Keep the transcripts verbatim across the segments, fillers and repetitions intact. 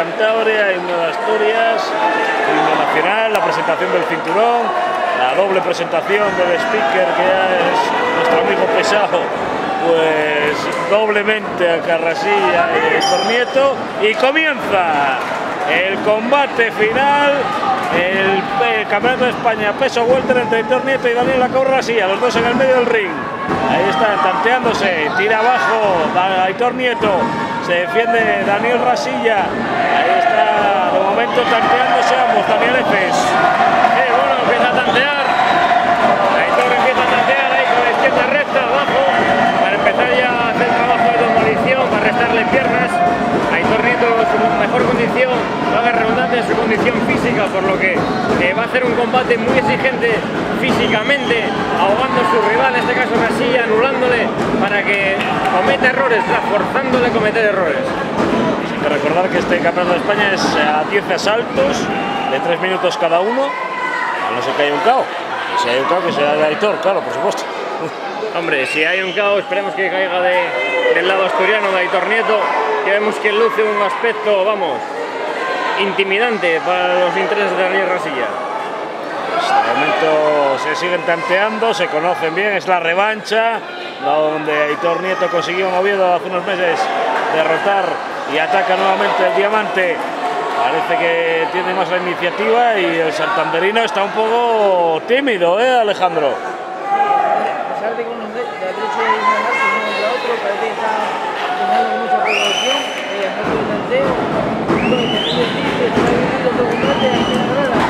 Cantabria, himno de Asturias, himno nacional, la presentación del cinturón, la doble presentación del speaker, que ya es nuestro amigo pesado, pues doblemente a Carrasilla y Aitor Nieto, y comienza el combate final, el, el Campeonato de España peso welter entre Aitor Nieto y Daniel La Cobra Rasilla, los dos en el medio del ring. Ahí están tanteándose, tira abajo Aitor Nieto, se defiende Daniel Rasilla, ahí está de momento tanteándose ambos, Daniel Efes. Sí, bueno, empieza a tantear, Aitor empieza a tantear ahí con la izquierda recta abajo, para empezar ya a hacer trabajo de demolición, para restarle piernas. Aitor Nieto su mejor condición, no haga redundante, su condición física, por lo que eh, va a hacer un combate muy exigente físicamente, ahogando a su rival, en este caso Rasilla, anulándole para que cometa errores, forzándole a cometer errores. Hay que recordar que este Campeonato de España es a diez asaltos de tres minutos cada uno, a no ser que haya un KO. Y si hay un KO, que sea de Aitor, claro, por supuesto. Hombre, si hay un KO, esperemos que caiga de, del lado asturiano de Aitor Nieto, que vemos que luce un aspecto, vamos, intimidante para los intereses de Daniel Rasilla. De momento se siguen tanteando, se conocen bien, es la revancha, donde Aitor Nieto consiguió en Oviedo hace unos meses derrotar y ataca nuevamente el Diamante. Parece que tiene más la iniciativa y el santanderino está un poco tímido, ¿eh, Alejandro? A pesar de que uno de derecho y uno contra otro, parece que está teniendo mucha población, eh, haciendo el tanteo, lo que te quiero decir que está viviendo otro combate aquí en Navarra.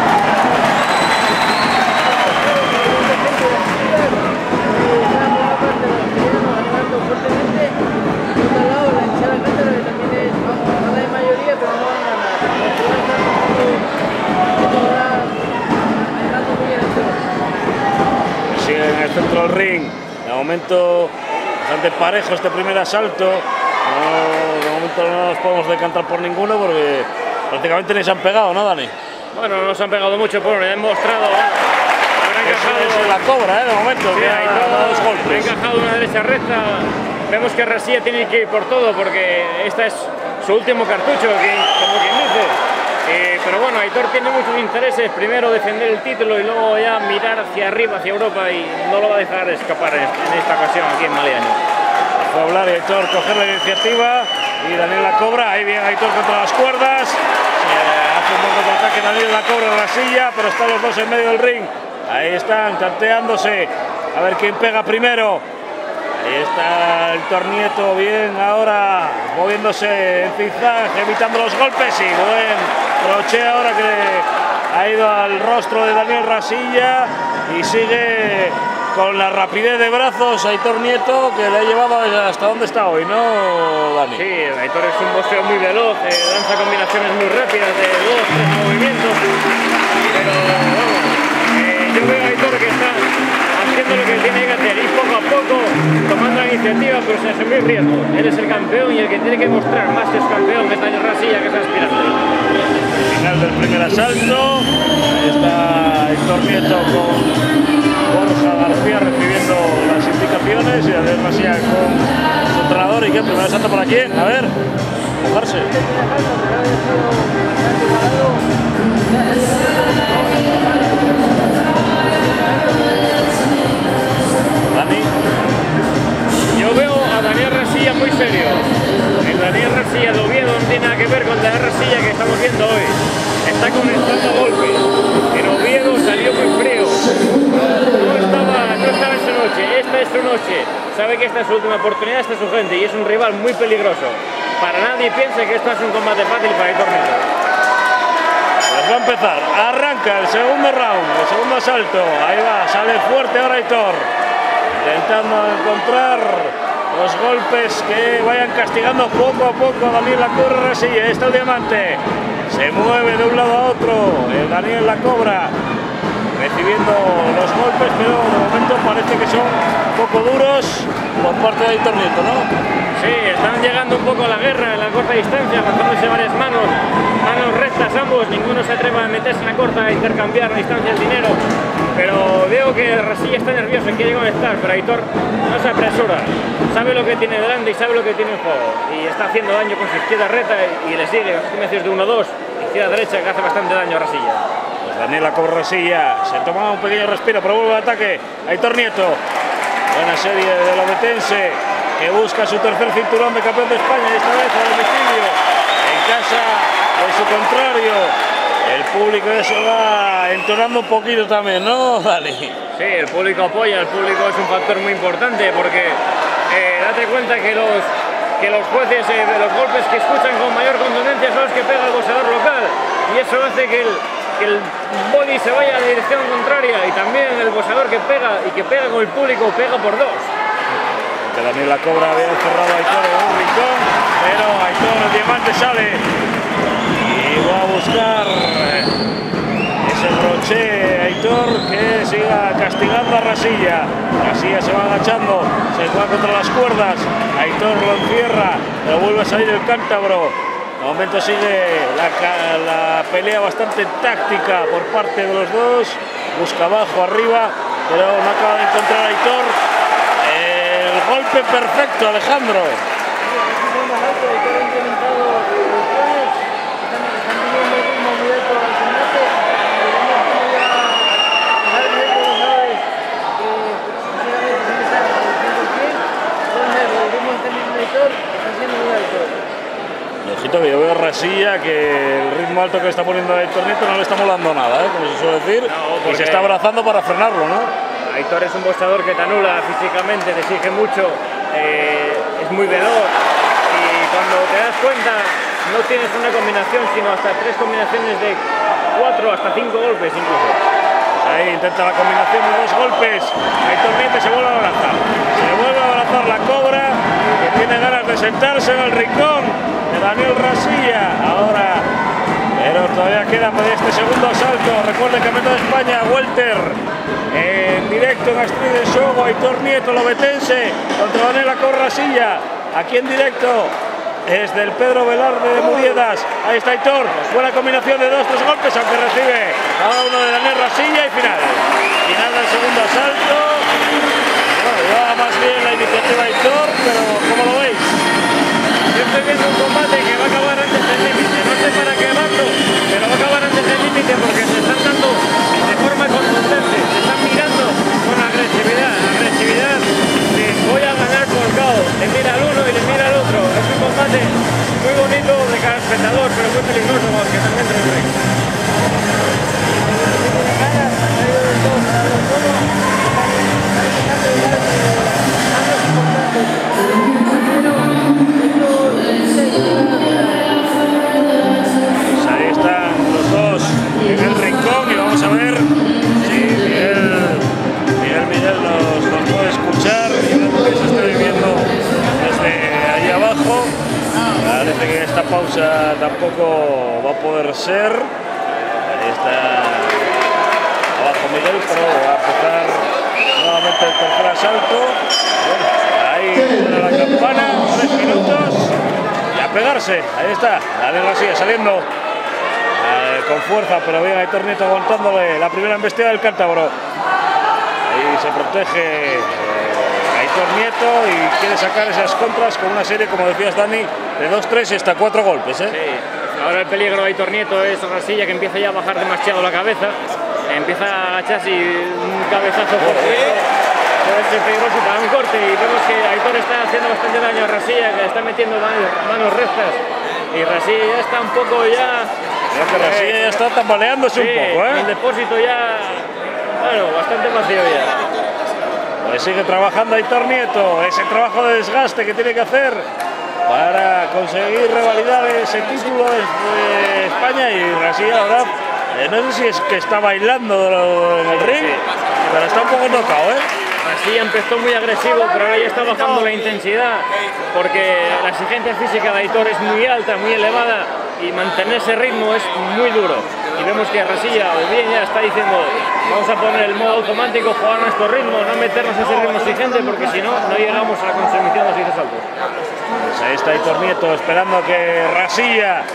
Sigue en el centro del ring, de momento bastante parejo este primer asalto. No, de momento no nos podemos decantar por ninguno porque prácticamente ni se han pegado, ¿no, Dani? Bueno, no se han pegado mucho, pero le han mostrado. Habrá encajado La Cobra, ¿eh? De momento, sí, que ha dado dos golpes. Ha encajado una derecha recta. Vemos que Rasilla tiene que ir por todo porque esta es su último cartucho, que, como quien dice. Eh, pero bueno, Aitor tiene muchos intereses, primero defender el título y luego ya mirar hacia arriba, hacia Europa, y no lo va a dejar escapar en, en esta ocasión aquí en Maliaño. Fue a hablar Aitor, coger la iniciativa, y Daniel La Cobra, ahí viene Aitor contra las cuerdas, eh, hace un buen contraataque Daniel La Cobra en la silla, pero están los dos en medio del ring, ahí están tanteándose, a ver quién pega primero. Ahí está el Tornieto, bien ahora, moviéndose en zigzag, evitando los golpes, y buen croche ahora que ha ido al rostro de Daniel Rasilla y sigue con la rapidez de brazos a Aitor Nieto, que le ha llevado hasta donde está hoy, ¿no, Dani? Sí, Aitor es un boxeo muy veloz, eh, lanza combinaciones muy rápidas de dos, tres movimientos, pero vamos, eh, yo veo a Aitor que está haciendo lo que tiene que hacer y poco a poco tomando la iniciativa, pero sin asumir riesgos. Él es el campeón y el que tiene que mostrar más que es campeón, que es Daniel Rasilla, que es aspirante. Final del primer asalto, ahí está Aitor Nieto con Borja García recibiendo las indicaciones y Daniel Rasilla con su entrenador. ¿Y qué? Primer asalto para quién? A ver, mojarse. Dani. Yo veo a Daniel Rasilla muy serio. El Daniel Rasilla de Oviedo no tiene nada que ver con el Daniel Rasilla que estamos viendo hoy. Está conectando golpes. En Oviedo salió muy frío. No estaba, no estaba en su noche. Esta es su noche. Sabe que esta es su última oportunidad, esta es su gente y es un rival muy peligroso. Para nadie piense que esto es un combate fácil para Aitor Nieto. Pues va a empezar. Arranca el segundo round, el segundo asalto. Ahí va, sale fuerte ahora Aitor, intentando encontrar los golpes que vayan castigando poco a poco a Daniel La Cobra Rasilla. Ahí está el Diamante, se mueve de un lado a otro el Daniel La Cobra, recibiendo los golpes, pero de momento parece que son un poco duros por parte de Aitor Nieto, ¿no? Sí, están llegando un poco a la guerra en la corta distancia, lanzándose varias manos, manos rectas ambos. competitivos, ninguno se atreve a meterse en la corta a intercambiar a distancia el dinero, pero veo que Rasilla está nervioso, quiere conectar, pero Aitor no se apresura, sabe lo que tiene delante y sabe lo que tiene en juego, y está haciendo daño con su izquierda reta y le sigue los comercios de uno dos, izquierda derecha, que hace bastante daño a Rasilla. Pues Daniela con Rasilla, se toma un pequeño respiro, pero vuelve al ataque, Aitor Nieto, buena serie del obetense, que busca su tercer cinturón de campeón de España, y esta vez a domicilio, en casa de su contrario. El público eso va entonando un poquito también, ¿no, Dani? Sí, el público apoya, el público es un factor muy importante porque eh, date cuenta que los, que los jueces eh, de los golpes que escuchan con mayor contundencia son los que pega el boxeador local, y eso hace que el, que el body se vaya a la dirección contraria, y también el boxeador que pega y que pega con el público pega por dos. Que Daniel la Cobra había encerrado a Aitor en un rincón, pero Aitor el diamante sale y va a buscar ese broche Aitor, que siga castigando a Rasilla. Rasilla se va agachando, se va contra las cuerdas, Aitor lo encierra, pero vuelve a salir el cántabro. De momento sigue la, la pelea bastante táctica por parte de los dos, busca abajo, arriba, pero no acaba de encontrar a Aitor el golpe perfecto, Alejandro. Ojito que yo veo a Rasilla que el ritmo alto que está poniendo Aitor Nieto no le está molando nada, ¿eh? Como se suele decir, no, y se está abrazando para frenarlo, ¿no? Aitor es un boxeador que te anula físicamente, te exige mucho, eh, es muy veloz, y cuando te das cuenta no tienes una combinación, sino hasta tres combinaciones de cuatro, hasta cinco golpes incluso. Pues ahí intenta la combinación de dos golpes, Aitor Nieto se vuelve a abrazar, se vuelve a abrazar la Cobra, que tiene ganas de sentarse en el rincón de Daniel Rasilla. Ahora, pero todavía queda para este segundo asalto. Recuerden, campeón de España, welter, en directo en Astrid de Shogo, Aitor Nieto, lobetense, contra Daniela Rasilla, aquí en directo desde el Pedro Velarde de Muriedas. Ahí está Aitor, buena combinación de dos, tres golpes, aunque recibe cada uno de Daniel Rasilla, y final. Final del segundo asalto. Bueno, lleva más bien la iniciativa Aitor, pero ¿cómo lo veis? Yo estoy viendo un combate que va a acabar antes del límite, no sé para qué bando, pero va a acabar antes del límite porque se están dando de forma contundente, se están mirando con agresividad, agresividad de voy a ganar por K O, le mira al uno y le mira al otro. Es un combate muy bonito de cada espectador, pero muy peligroso para los que están dentro del ring. Pues ahí están los dos en el rincón, y vamos a ver si Miguel Miguel, Miguel nos, nos puede escuchar y ver lo que se está viviendo desde ahí abajo. Parece que esta pausa tampoco va a poder ser. Ahí está abajo Miguel, pero va a empezar nuevamente el tercer asalto. Bueno, ahí suena la campana, tres minutos y a pegarse. Ahí está, Daniel Rasilla saliendo eh, con fuerza, pero bien Aitor Nieto aguantándole la primera embestida del cántabro. Ahí se protege eh, Aitor Nieto y quiere sacar esas contras con una serie, como decías Dani, de dos, tres y hasta cuatro golpes, ¿eh? Sí. Ahora el peligro de Aitor Nieto es Rasilla, que empieza ya a bajar demasiado la cabeza, empieza a agacharse y un cabezazo fuerte puede ser peligroso para un corte, y vemos que Aitor está haciendo bastante daño a Rasilla, que le está metiendo manos, manos rectas, y Rasilla ya está un poco ya... Creo que Rasilla ya está tambaleándose, sí, un poco, ¿eh? El depósito ya, bueno, bastante vacío ya. Pues sigue trabajando Aitor Nieto, ese trabajo de desgaste que tiene que hacer para conseguir revalidar ese título de España, y Rasilla ahora, eh, no sé si es que está bailando en el ring, pero está un poco nocao, ¿eh? Rasilla empezó muy agresivo, pero ahora ya está bajando la intensidad, porque la exigencia física de Aitor es muy alta, muy elevada, y mantener ese ritmo es muy duro. Y vemos que Rasilla, o bien ya está diciendo, vamos a poner el modo automático, jugar a nuestro ritmo, no meternos a ese ritmo exigente, porque si no, no llegamos a la consumición de los siguientes saltos. Pues ahí está Aitor Nieto esperando a que Rasilla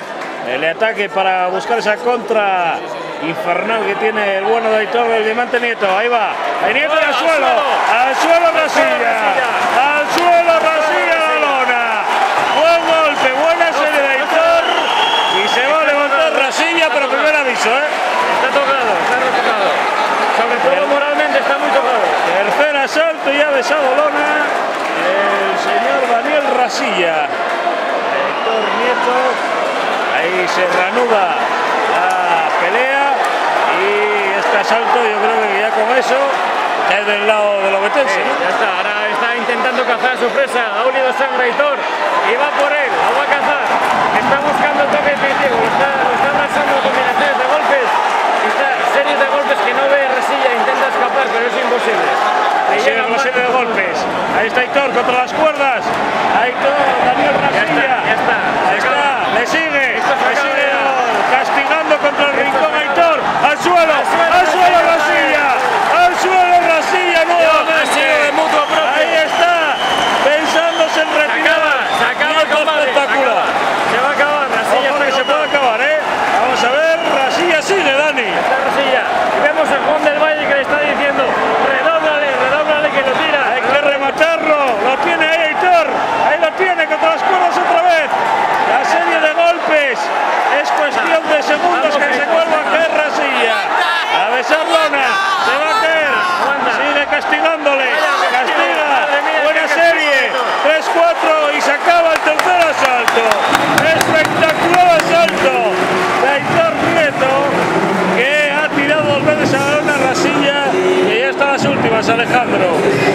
el ataque para buscar esa contra infernal que tiene el bueno de Aitor del Diamante Nieto. Ahí va, ahí Nieto al suelo, al suelo Rasilla, al suelo Rasilla la lona. Buen golpe, buena serie de Aitor y se va a levantar Rasilla, pero primer aviso, ¿eh? Está tocado, está tocado. Sobre todo moralmente está muy tocado. Tercer asalto y ha besado lona el señor Daniel Rasilla. Aitor Nieto, ahí se reanuda la pelea y este asalto yo creo que ya con eso cae del lado del obetense. Sí, ya está, ahora está intentando cazar a su presa, ha unido sangre Aitor y va por él, lo va a cazar. Está buscando el toque definitivo, lo está, lo está abrazando combinaciones de golpes, está series de golpes que no ve Rasilla, intenta escapar pero es imposible. Le llega una serie de golpes. Ahí está Aitor contra las cuerdas. Aitor, Daniel Rasilla. Ya está, ya está. Ahí está, le sigue, Esto se le acaba sigue ya. castigando contra el rincón se Aitor. Al suelo, Al suelo, al suelo Rasilla. Rasilla. Al suelo Rasilla Ha nuevamente. sido de mutuo propio. Ahí está, pensándose en Se retirar. acaba, se acaba el Nieto combate, se espectacular. acaba. Se va a acabar, Rasilla Ojo está que se puede agotado. acabar, ¿eh? Vamos a ver, Rasilla sigue, Dani. Está Rasilla. Y vemos a Juan del Valle que le está diciendo redóblale, redóblale que lo tira. Hay que rematarlo, lo tiene ahí Aitor, ahí lo tiene contra las cuerdas otra vez. La serie de golpes es cuestión de segundos que se vuelva a caer Rasilla. A besar lona, se va a caer, sigue castigándole, castiga, buena serie, tres cuatro y se acaba el tercer asalto. Espectacular asalto de Aitor Nieto, que ha tirado dos veces a la lona Rasilla y ya están las últimas, Alejandro.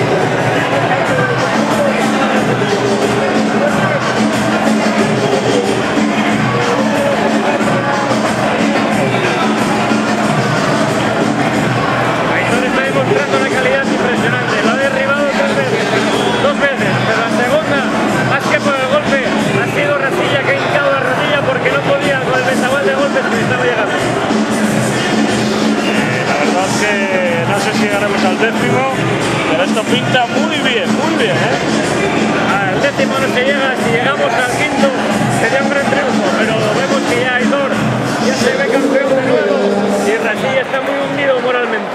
Aitor está demostrando una calidad impresionante. Lo ha derribado tres veces, dos veces, pero la segunda, más que por el golpe, ha sido Rasilla que ha hincado la rodilla porque no podía con el vendaval de golpes que le estaba llegando. La verdad es que no sé si llegaremos al décimo, pero esto pinta muy bien, muy bien, ¿eh? Al décimo no se llega, si llegamos al quinto sería un gran triunfo, pero vemos que ya Aitor ya se ve campeón de nuevo y Rasilla está muy hundido moralmente.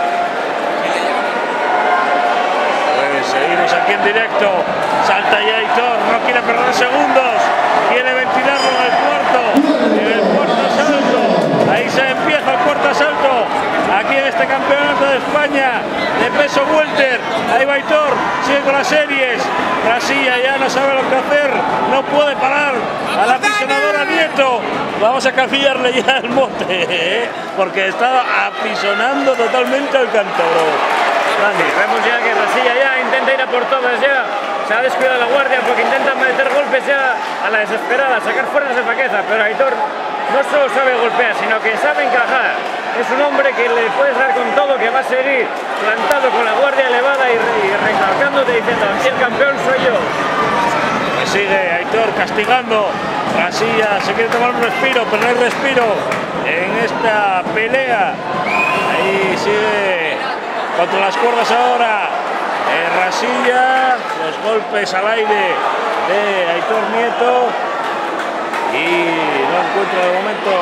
Pues seguimos aquí en directo, salta ya Aitor, no quiere perder segundos, quiere ventilarlo en el cuarto, en el cuarto asalto, ahí se empieza el cuarto asalto, aquí en este campeonato de España de peso welter. Ahí va Aitor, sigue con las series, Rasilla ya no sabe lo que hacer, no puede parar a la apisonadora Nieto. Vamos a cambiarle ya el mote, ¿eh? Porque estaba apisonando totalmente al cántabro. Sí, vemos ya que Rasilla ya intenta ir a por todas ya, se ha descuidado la guardia porque intenta meter golpes ya a la desesperada, sacar fuerzas de flaqueza, pero Aitor no solo sabe golpear, sino que sabe encajar. Es un hombre que le puedes dar con todo, que va a seguir plantado con la guardia elevada y, y recalcándote diciendo, aquí el campeón soy yo. Pues sigue Aitor castigando, Rasilla se quiere tomar un respiro, pero no hay respiro en esta pelea. Ahí sigue contra las cuerdas ahora eh, Rasilla, los golpes al aire de Aitor Nieto y no encuentro de momento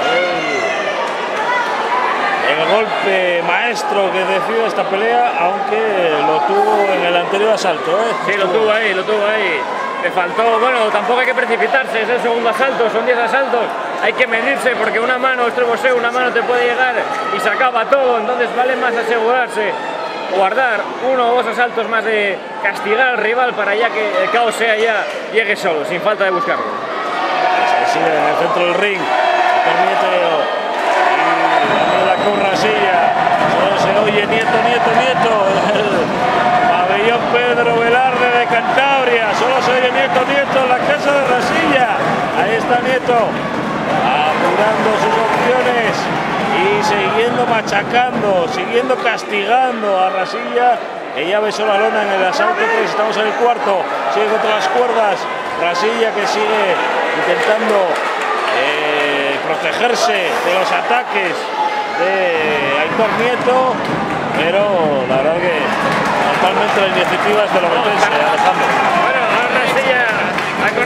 el, el golpe maestro que decide esta pelea, aunque lo tuvo en el anterior asalto, ¿eh? Sí, lo tuvo ahí, lo tuvo ahí. Le faltó, bueno, tampoco hay que precipitarse, es el segundo asalto, son diez asaltos, hay que medirse porque una mano, esto es boxeo, una mano te puede llegar y se acaba todo, entonces vale más asegurarse, guardar uno o dos asaltos más de castigar al rival para ya que el caos sea ya, llegue solo, sin falta de buscarlo. Se sigue en el centro del ring, Aitor Nieto y la con Rasilla, solo se oye Nieto, Nieto, Nieto, el pabellón Pedro Velarde de Cantabria, solo se oye Nieto, Nieto en la casa de Rasilla. Ahí está Nieto, apurando sus opciones y siguiendo machacando, siguiendo castigando a Rasilla, que ya besó la lona en el asalto tres, estamos en el cuarto, sigue contra las cuerdas, Rasilla que sigue intentando eh, protegerse de los ataques de Aitor Nieto, pero la verdad que totalmente la iniciativa es de lo que pensé, Alejandro. Bueno, ahora Rasilla ha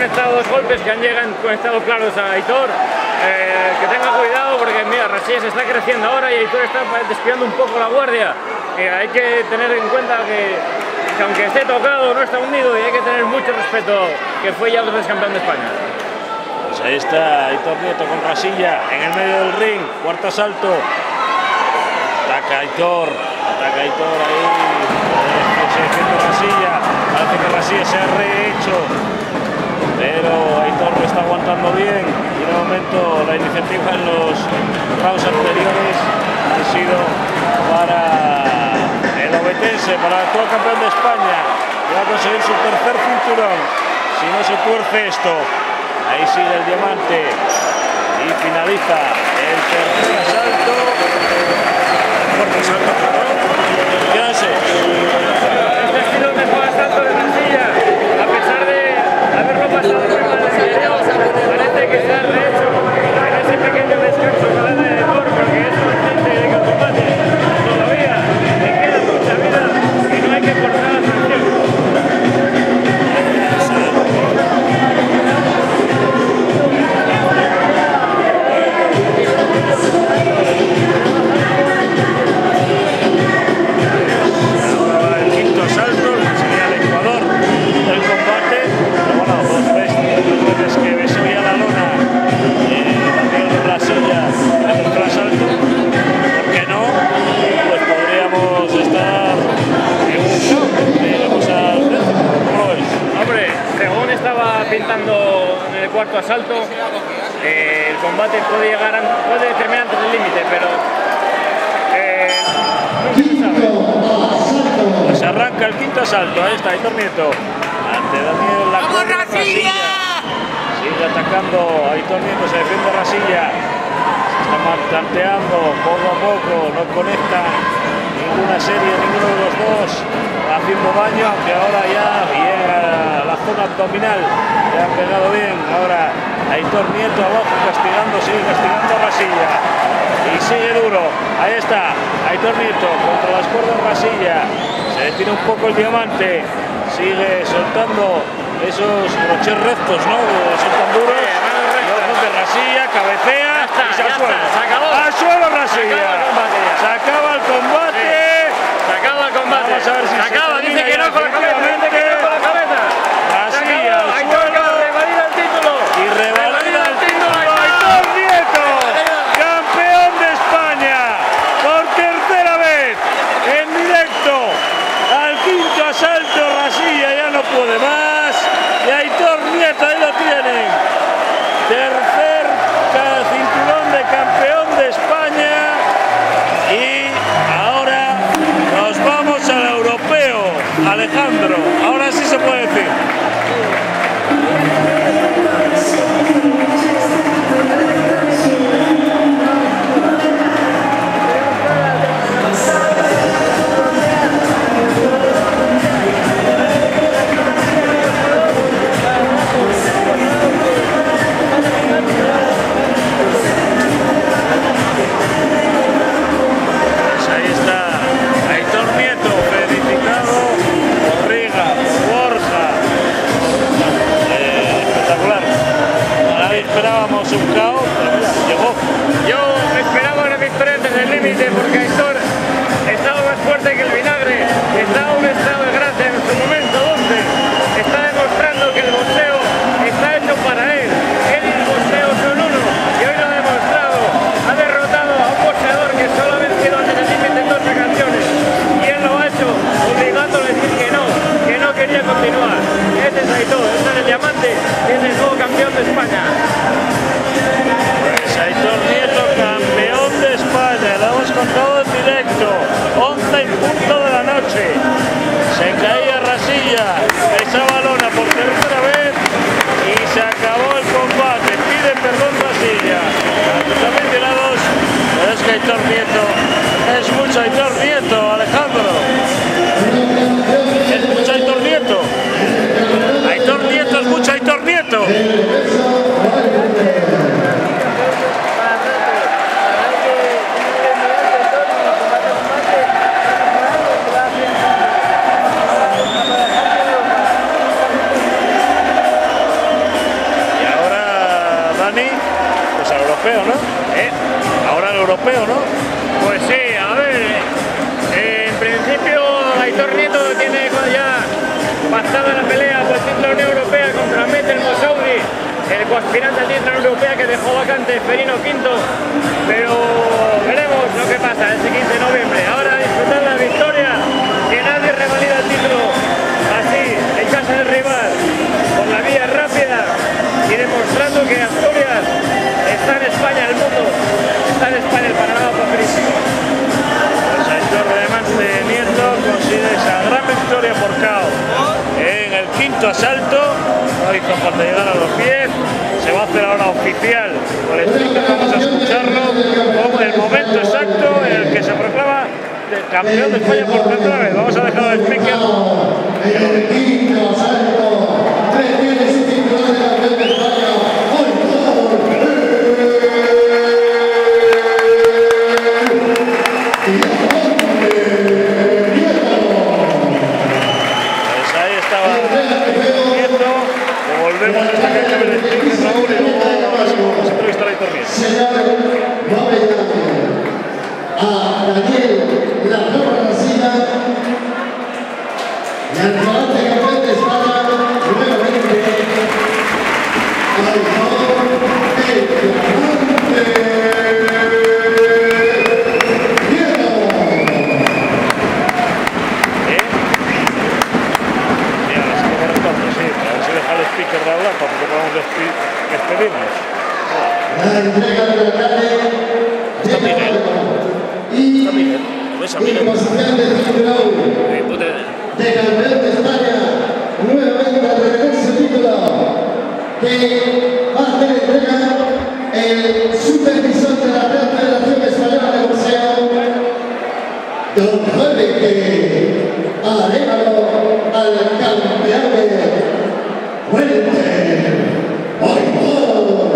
conectado dos golpes que han llegado conectado claros a Aitor. Eh, que tenga cuidado porque mira, Rasilla se está creciendo ahora y Aitor está desviando un poco la guardia. Eh, hay que tener en cuenta que, que aunque esté tocado no está hundido y hay que tener mucho respeto, que fue ya dos veces campeón de España. Pues ahí está Aitor Nieto con Rasilla en el medio del ring, cuarto asalto. Ataca Aitor, ataca Aitor ahí, se defiende Rasilla, parece que Rasilla se ha rehecho, pero Aitor lo está aguantando bien y de momento la iniciativa en los rounds anteriores ha sido para el obetense, para el actual campeón de España, que va a conseguir su tercer cinturón, si no se tuerce esto. Ahí sigue el diamante y finaliza el tercer asalto. Fuerte salto, ¿qué hace? Este ha sido el mejor asalto de Rasilla, a pesar de haberlo pasado muy mal en el video, parece que se ha rehecho en ese pequeño descanso que le da de Aitor, porque es consciente de que el combate todavía le queda mucha vida y no hay que forzar la sanción. Pintando en el cuarto asalto, eh, el combate puede llegar a, puede terminar antes del límite, pero eh, no se sabe. Pues arranca el quinto asalto, ahí está Aitor Nieto ante Daniel La Rasilla. Sigue atacando Aitor Nieto, se defiende Rasilla, se está tanteando poco a poco, no conecta ninguna serie, ninguno de los dos haciendo daño, aunque ahora ya llega a la zona abdominal, le han pegado bien. Ahora Aitor Nieto abajo castigando, sigue castigando a Rasilla y sigue duro. Ahí está Aitor Nieto contra las cuerdas Rasilla, se detiene un poco el diamante, sigue soltando esos crochets rectos, ¿no? Son tan duros. Ojos de Rasilla, cabecea está, y se al suelo. Se acabó. Al suelo Rasilla. Se acaba el combate. Se acaba el combate. Se acaba el combate. Vamos a ver si se acaba, se dice que no con la cabeza, dice que no con la cabeza. Rasilla al suelo. Revalida el título. Y revalida el título Aitor Nieto, campeón de España, por tercera vez en directo. Al quinto asalto Rasilla ya no puede más. Y Aitor Nieto, ahí lo tienen. Tercer cinturón de campeón de España. Y ahora nos vamos al europeo, Alejandro. Ahora sí se puede decir. Esperábamos un caos, pero mira, llegó. Yo esperaba una victoria antes del límite porque Aitor estaba más fuerte que el vinagre, está en un estado de gracia en su momento donde está demostrando que el boxeo está hecho para él. Él y el boxeo son uno y hoy lo ha demostrado. Ha derrotado a un boxeador que solo ha vencido antes del límite en dos ocasiones y él lo ha hecho obligándole a decir que no, que no quería continuar. Ese es Aitor, este es el diamante y es el nuevo campeón de España. Pues Aitor Nieto, campeón de España, lo hemos contado en directo, once en punto de la noche. Se caía Rasilla, pesaba lona por tercera vez y se acabó el combate. Pide perdón Rasilla, absolutamente lados, pero es que Aitor Nieto es mucho Aitor Nieto, Alejandro. Es mucho Aitor Nieto. Aitor Nieto es mucho Aitor Nieto. ¿no? ¿Eh? Ahora el europeo, ¿no? Pues sí, a ver, eh, en principio Aitor Nieto tiene ya pactada la pelea por el título de la Unión Europea contra Mete el Mosaudi, el coaspirante al título de la Unión Europea que dejó vacante Ferino Quinto, pero veremos lo que pasa ese quince de noviembre. Ahora disfrutar la victoria, que nadie revalida el título así en casa del rival, por la vía rápida y demostrando que Asturias está en España, el mundo está en España, el panorama papístico. Pues Aitor de Nieto consigue esa gran victoria por K O en el quinto asalto. No hizo falta llegar a los diez. Se va a hacer ahora oficial con el speaker, vamos a escucharlo con el momento exacto en el que se proclama campeón de España por tercera vez. Vamos a dejar al speaker. En el quinto asalto retiene su título de campeón de España. Volvemos hasta que acabe el speaker, Raúl, y luego vamos a entrevistar a Aitor Nieto. Señor, a Daniel La Flor Racina y al volante campeón de España, nuevamente, al favor del diamante. Speaker de hablar para que podamos despedirnos. La entrega de la calle está Miguel. y está Miguel. ¿Ves a Miguel? imposición de título de campeón de España, nuevamente a retener su título, que va a hacer entrega el supervisor de la Real Federación Española de Boxeo, don Jorge Arévalo, al campeón de Fuente, Aitor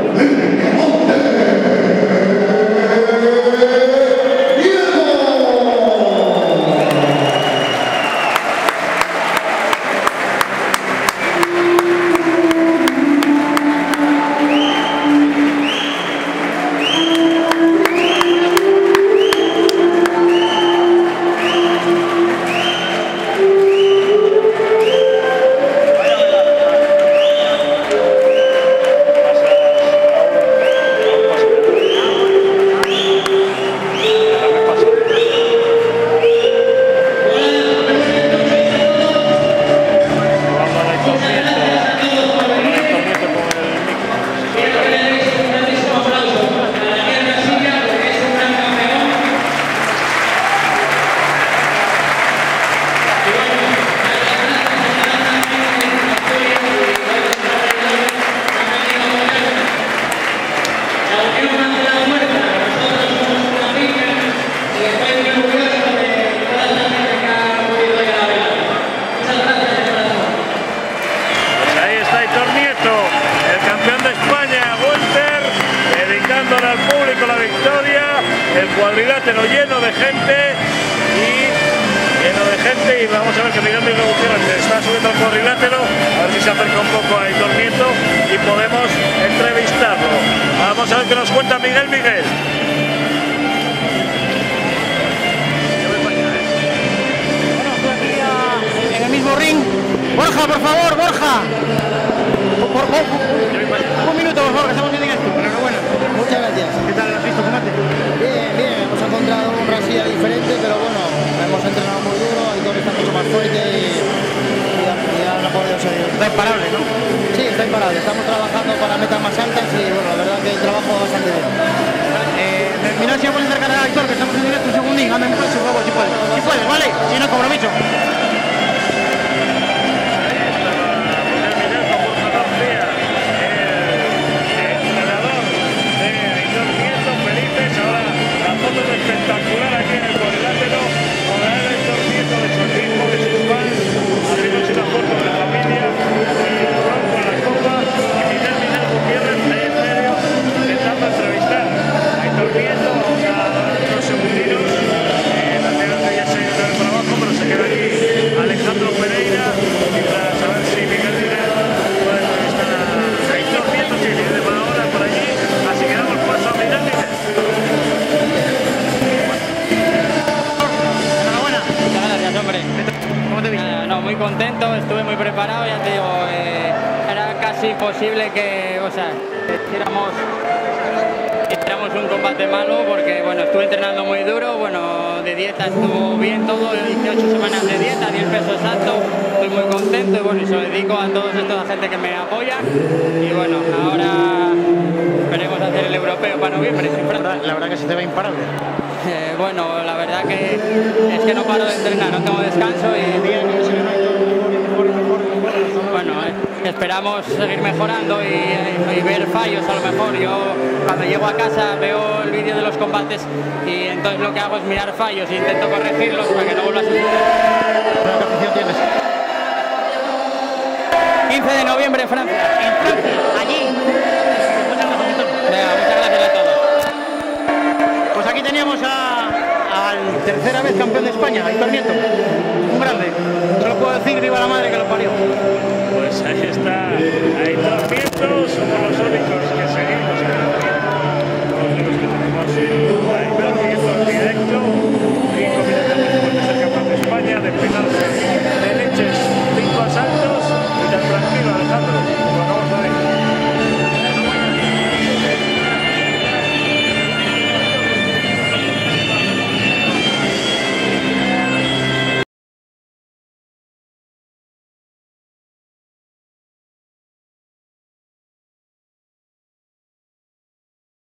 el cuadrilátero lleno de gente y lleno de gente y vamos a ver que Miguel Miguel Gutiérrez está subiendo al cuadrilátero, a ver si se acerca un poco a Aitor Nieto y podemos entrevistarlo. Vamos a ver qué nos cuenta Miguel Miguel. En el mismo ring, Borja, por favor, Borja. Por, por, por, un minuto, por favor, que estamos en esto. Enhorabuena. Muchas gracias. ¿Qué tal has visto combate? Bien, bien, hemos encontrado un Brasilia diferente, pero bueno, hemos entrenado muy duro, Aitor está mucho más fuerte y, y, ya, y ya no podemos seguir. Está imparable, ¿no? Sí, está imparable, estamos trabajando para metas más altas y bueno, la verdad que el trabajo va bastante bien. Eh, mira si puedes acercar a Aitor, que estamos en directo un segundín, anda en coche, por favor, si puedes. Si puedes, ¿vale? Si no, compromiso. Espectacular aquí en el cuadrilátero, con el Aitor Nieto de su equipo, de sus fans, haciéndose una foto de la familia, y con la copa, y Miguel Miguel Gutiérrez ahí en medio, intentando entrevistar a Aitor Nieto. Vamos a dar unos segundinos, eh, la ya se ha ido del trabajo, pero se queda aquí es imposible que, o sea, hiciéramos, hiciéramos un combate malo, porque bueno, estuve entrenando muy duro, bueno, de dieta estuvo bien todo, dieciocho semanas de dieta, diez pesos exacto, estoy muy contento y bueno, y se lo dedico a todos estos, a gente que me apoya, y bueno, ahora esperemos hacer el europeo para noviembre sin Francia. La verdad que se te ve imparable. Eh, bueno, la verdad que es que no paro de entrenar, no tengo descanso y bueno, eh, esperamos seguir mejorando y, y, y ver fallos a lo mejor. Yo cuando llego a casa veo el vídeo de los combates y entonces lo que hago es mirar fallos e intento corregirlos para que no vuelva a suceder. ¿Qué posición tienes? quince de noviembre en Francia. En Francia, allí. Venga, muchas gracias a todos. Pues aquí teníamos a, al tercera vez campeón de España, Aitor Nieto. Un grande. Solo puedo decir viva la madre que lo parió. Pues ahí está Aitor Nieto, somos los únicos que seguimos